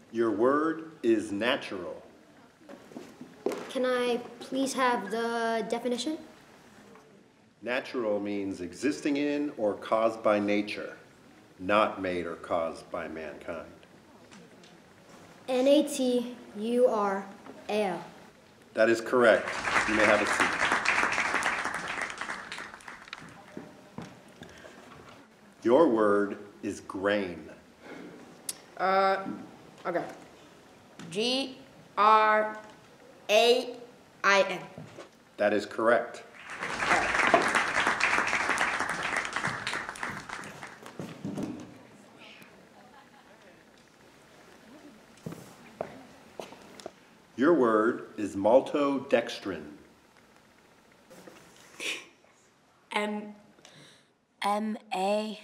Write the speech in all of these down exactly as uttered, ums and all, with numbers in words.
Your word is natural. Can I please have the definition? Natural means existing in or caused by nature, not made or caused by mankind. N A T U R A L. That is correct. You may have a seat. Your word is grain. Uh, okay. G R A I N. That is correct. Your word is maltodextrin. M M A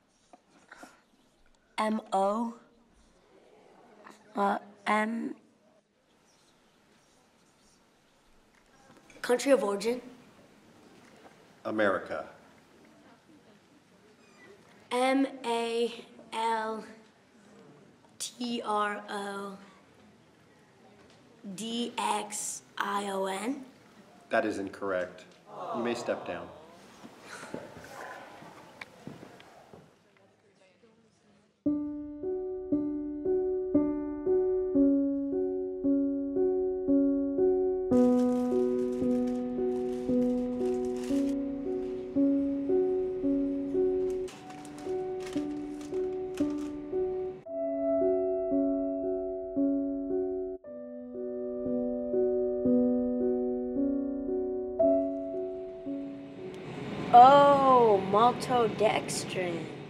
M O uh, M Country of origin? America. M A L T R O D X I O N? That is incorrect. You may step down. Oh, maltodextrin.